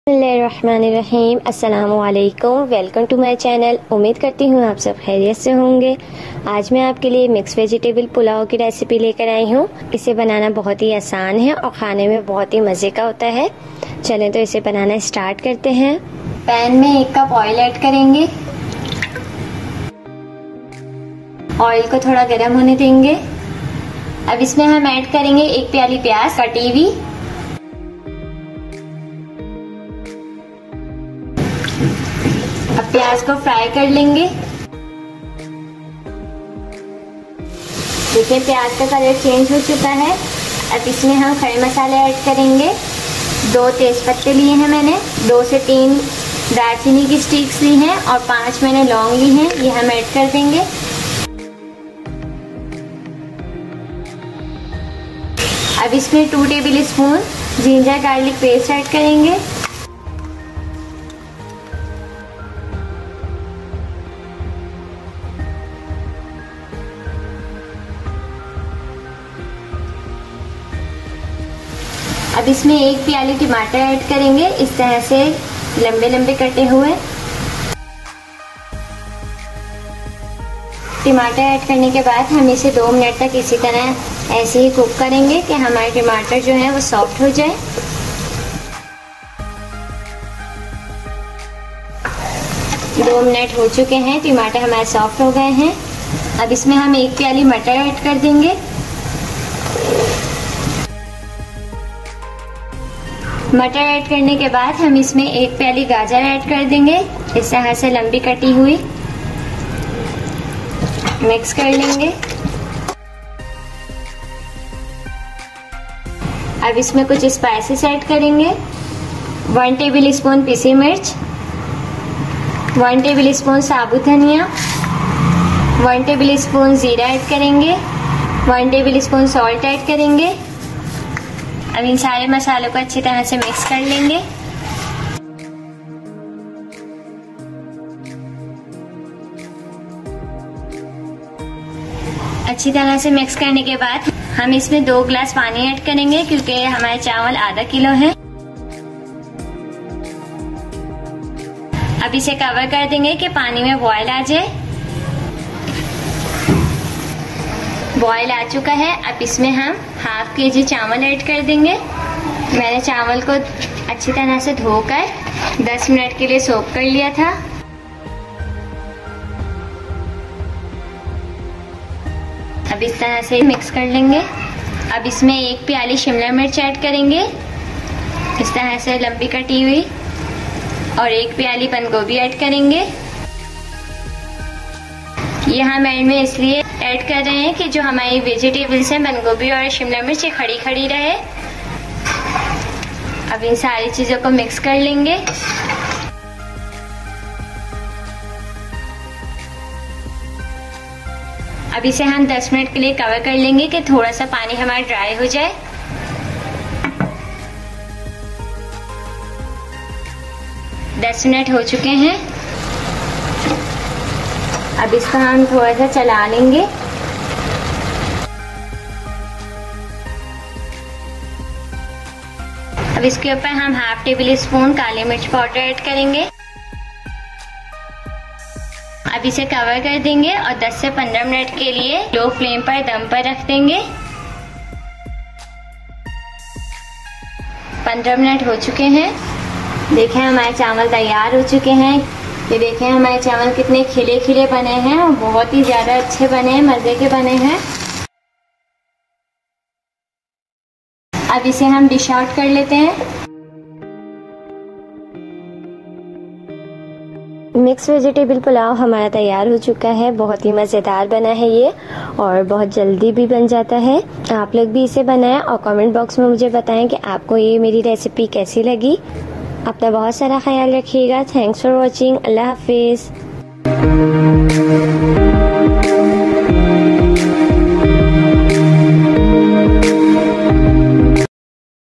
बिस्मिल्लाहिर्रहमानिर्रहीम। अस्सलामुअलैकुम। Welcome to my channel. उम्मीद करती हूँ आप सब खैरियत से होंगे। आज मैं आपके लिए मिक्स वेजिटेबल पुलाव की रेसिपी लेकर आई हूँ। इसे बनाना बहुत ही आसान है और खाने में बहुत ही मज़े का होता है। चलें तो इसे बनाना स्टार्ट करते हैं। पैन में 1 कप ऑयल ऐड करेंगे। ऑयल को थोड़ा गर्म होने देंगे। अब इसमें हम ऐड करेंगे 1 प्याली प्याज कटी हुई। अब प्याज को फ्राई कर लेंगे। देखिए प्याज का कलर चेंज हो चुका है। अब इसमें हम खड़े मसाले ऐड करेंगे। 2 तेज पत्ते लिए हैं मैंने, 2 से 3 दालचीनी की स्टिक्स ली हैं और 5 मैंने लौंग ली हैं। ये हम ऐड कर देंगे। अब इसमें 2 tablespoon ginger garlic paste add करेंगे। अब इसमें 1 प्याली टमाटर ऐड करेंगे, इस तरह से लंबे लंबे कटे हुए। टमाटर ऐड करने के बाद हम इसे 2 मिनट तक इसी तरह ऐसे ही कुक करेंगे कि हमारे टमाटर जो है वो सॉफ्ट हो जाए। दो मिनट हो चुके हैं, टमाटर हमारे सॉफ्ट हो गए हैं। अब इसमें हम 1 प्याली मटर ऐड कर देंगे। मटर ऐड करने के बाद हम इसमें 1 प्याली गाजर ऐड कर देंगे, इस तरह से लंबी कटी हुई। मिक्स कर लेंगे। अब इसमें कुछ स्पाइसेस ऐड करेंगे। 1 टेबल स्पून पिसी मिर्च, 1 टेबल स्पून साबुत धनिया, 1 टेबल स्पून जीरा ऐड करेंगे, 1 टेबल स्पून सॉल्ट ऐड करेंगे। अब इन सारे मसालों को अच्छी तरह से मिक्स कर लेंगे। अच्छी तरह से मिक्स करने के बाद हम इसमें 2 गिलास पानी ऐड करेंगे, क्योंकि हमारे चावल आधा किलो हैं। अब इसे कवर कर देंगे कि पानी में बॉयल आ जाए। बॉयल आ चुका है। अब इसमें हम ½ kg चावल ऐड कर देंगे। मैंने चावल को अच्छी तरह से धोकर 10 मिनट के लिए सोक कर लिया था। अब इस तरह से मिक्स कर लेंगे। अब इसमें 1 प्याली शिमला मिर्च ऐड करेंगे, इस तरह से लंबी कटी हुई, और 1 प्याली बंद गोभी ऐड करेंगे। ये हम एंड में इसलिए ऐड कर रहे हैं कि जो हमारी वेजिटेबल्स हैं, बंद गोभी और शिमला मिर्च, ये खड़ी खड़ी रहे। अब इन सारी चीजों को मिक्स कर लेंगे। अब इसे हम 10 मिनट के लिए कवर कर लेंगे कि थोड़ा सा पानी हमारा ड्राई हो जाए। दस मिनट हो चुके हैं। अब इसको हम थोड़ा सा चला लेंगे। अब इसके ऊपर हम ½ टेबल स्पून काली मिर्च पाउडर ऐड करेंगे। अब इसे कवर कर देंगे और 10 से 15 मिनट के लिए लो फ्लेम पर दम पर रख देंगे। 15 मिनट हो चुके हैं। देखें हमारे चावल तैयार हो चुके हैं। ये देखें हमारे चावल कितने खिले खिले बने हैं और बहुत ही ज्यादा अच्छे बने हैं, मजे के बने हैं। अब इसे हम डिश आउट कर लेते हैं। मिक्स वेजिटेबल पुलाव हमारा तैयार हो चुका है। बहुत ही मज़ेदार बना है ये, और बहुत जल्दी भी बन जाता है। आप लोग भी इसे बनाएं और कमेंट बॉक्स में मुझे बताएं कि आपको ये मेरी रेसिपी कैसी लगी। अपना बहुत सारा ख्याल रखिएगा। Thanks for watching. अल्लाह हाफिज़।